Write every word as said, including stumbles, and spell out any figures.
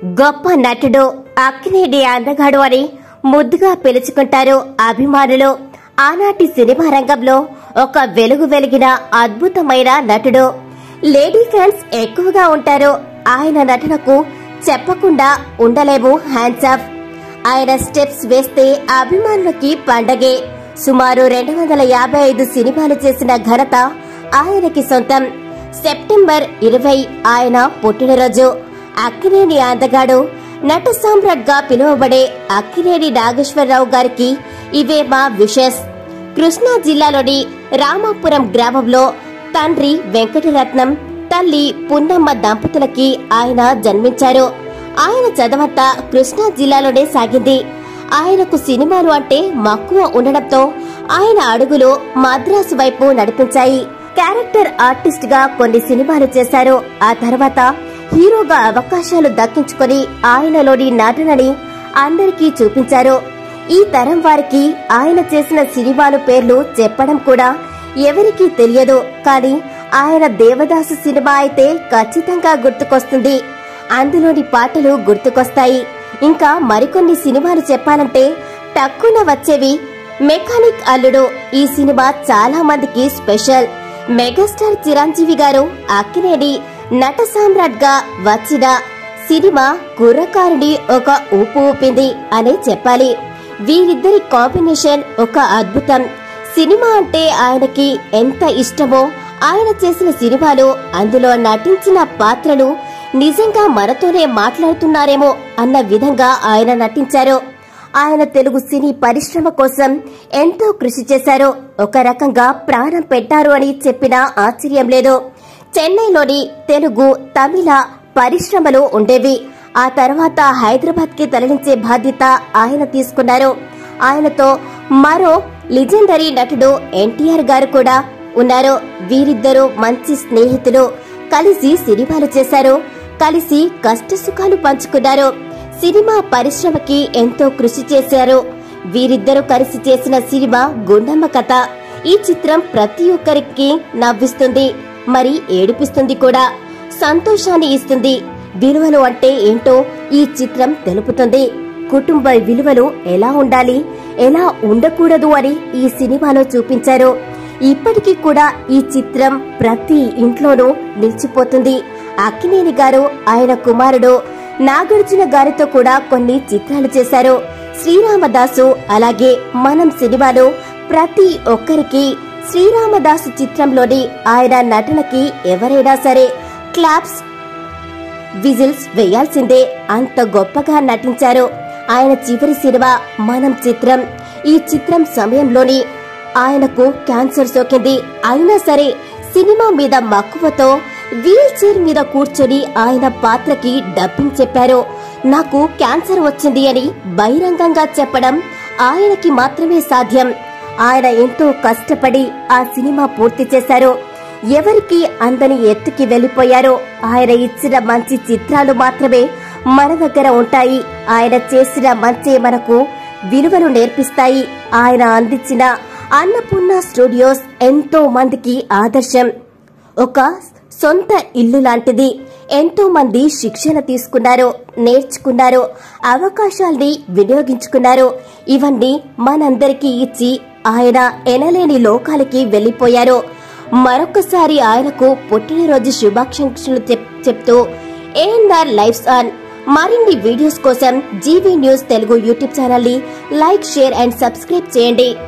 గొప్ప నటుడు అక్కినేని అందగాడు అని ముద్దుగా పిలుచుకుంటారు అభిమానులు. ఆనాటి సినిమా రంగంలో ఒక వెలుగు వెలిగిన అద్భుతమైన నటుడు. లేడీ ఫ్యాన్స్ ఎక్కువగా ఉంటారు. ఆయన నటనకు చెప్పకుండా ఉండలేము హ్యాండ్స్ ఆఫ్. ఆయన స్టెప్స్ వేస్తే అభిమానులకి పండగే. సుమారు రెండు వందల యాభై ఐదు సినిమాలు చేసిన ఘనత ఆయనకి సొంతం. సెప్టెంబర్ ఇరవై ఆయన పుట్టినరోజు. అక్కినేని అందగాడు నట సామ్రాట్ గా పిలువబడే అక్కినేని నాగేశ్వరరావు గారికి ఇవే మా విషెస్. కృష్ణా జిల్లాలోని రామాపురం గ్రామంలో తండ్రి వెంకటరత్నం, తల్లి పున్నమ్మ దంపతులకి ఆయన జన్మించారు. ఆయన చదవంతా కృష్ణా జిల్లాలోనే సాగింది. ఆయనకు సినిమాలు అంటే మక్కువ ఉండడంతో ఆయన అడుగులు మద్రాసు వైపు నడిపించాయి. క్యారెక్టర్ ఆర్టిస్ట్ గా కొన్ని సినిమాలు చేశారు. ఆ తర్వాత హీరోగా అవకాశాలు దక్కించుకొని ఆయనలోని నటనని అందరికీ చూపించారు. ఈ తరం వారికి ఆయన చేసిన సినిమాల పేర్లు చెప్పడం కూడా ఎవరికీ తెలియదు. కానీ ఆయన దేవదాసు సినిమా అయితే ఖచ్చితంగా గుర్తుకొస్తుంది. అందులోని పాటలు గుర్తుకొస్తాయి. ఇంకా మరికొన్ని సినిమాలు చెప్పాలంటే టక్కున వచ్చేవి. మెకానిక్ అల్లుడు ఈ సినిమా చాలా మందికి స్పెషల్. మెగాస్టార్ చిరంజీవి గారు అక్కినేని నట సామ్రాట్ గా వచ్చిన సినిమా కుర్రకారుని ఒక ఊపు ఊపింది అనే చెప్పాలి. వీరిద్దరి కాంబినేషన్ ఒక అద్భుతం. సినిమా అంటే ఆయనకి ఎంత ఇష్టమో ఆయన చేసిన సినిమాలు, అందులో నటించిన పాత్రలు నిజంగా మనతోనే మాట్లాడుతున్నారేమో అన్న విధంగా ఆయన నటించారు. ఆయన తెలుగు సినీ పరిశ్రమ కోసం ఎంతో కృషి చేశారు. ఒక రకంగా ప్రాణం పెట్టారు అని చెప్పినా ఆశ్చర్యం లేదు. చెన్నైలోని తెలుగు, తమిళ పరిశ్రమలు ఉండేవి. ఆ తర్వాత హైదరాబాద్ కి తరలించే బాధ్యత ఆయన తీసుకున్నారు. ఆయనతో మరో లెజెండరీ నటుడు ఎన్టీఆర్ గారు కూడా ఉన్నారు. వీరిద్దరూ మంచి స్నేహితులు. కలిసి సినిమాలు చేశారు. కలిసి కష్ట సుఖాలు పంచుకున్నారు. సినిమా పరిశ్రమకి ఎంతో కృషి చేశారు. వీరిద్దరూ కలిసి చేసిన సినిమా గుండమ్మ కథ. ఈ చిత్రం ప్రతి ఒక్కరికి నవ్విస్తుంది, మరి ఏడిపిస్తుంది కూడా. సంతోషాన్ని ఇస్తుంది. విలువలు అంటే ఏంటో ఈ చిత్రం తెలుపుతుంది. కుటుంబ విలువలు ఎలా ఉండాలి, ఎలా ఉండకూడదు అని ఈ సినిమాలో చూపించారు. ఇప్పటికీ కూడా ఈ చిత్రం ప్రతి ఇంట్లోనూ నిలిచిపోతుంది. అక్కినేని గారు ఆయన కుమారుడు నాగార్జున గారితో కూడా కొన్ని చిత్రాలు చేశారు. శ్రీరామదాసు, అలాగే మనం సినిమాలో ప్రతి ఒక్కరికి శ్రీరామదాసు చిత్రంలోని ఆయన నటనకి ఎవరైనా సరే క్లాప్స్, విజిల్స్ వేయాల్సిందే. అంత గొప్పగా నటించారు. ఆయన చివరి సినిమా మనం చిత్రం. ఈ చిత్రం సమయంలోని ఆయనకు క్యాన్సర్ సోకింది. అయినా సరే సినిమా మీద మక్కువతో వీల్ చైర్ మీద కూర్చొని ఆయన పాత్రకి డబ్బింగ్ చెప్పారు. నాకు క్యాన్సర్ వచ్చింది అని బహిరంగంగా చెప్పడం ఆయనకి మాత్రమే సాధ్యం. ఆయన ఎంతో కష్టపడి ఆ సినిమా పూర్తి చేశారు. ఎవరికి అందని ఎత్తుకి వెళ్లిపోయారు. ఆయన ఇచ్చిన మంచి చిత్రాలు మాత్రమే మన దగ్గర ఉంటాయి. ఆయన చేసిన మంచి మనకు విలువలు నేర్పిస్తాయి. ఆయన అందించిన అన్నపూర్ణ స్టూడియోస్ ఎంతో మందికి ఆదర్శం. ఒక సొంత ఇల్లు లాంటిది. ఎంతో మంది శిక్షణ తీసుకున్నారు, నేర్చుకున్నారు, అవకాశాల్ని వినియోగించుకున్నారు. ఇవన్నీ మనందరికీ ఇచ్చి ఆయన ఎనలేని లోకాలకి వెళ్లిపోయారు. మరొకసారి ఆయనకు పుట్టినరోజు శుభాకాంక్షలు చెప్తూ ఏఎన్ఆర్ లైవ్స్ ఆన్ మరిన్ని వీడియోస్ కోసం GV news Telugu YouTube channel ని లైక్, షేర్ అండ్ సబ్స్క్రైబ్ చేయండి.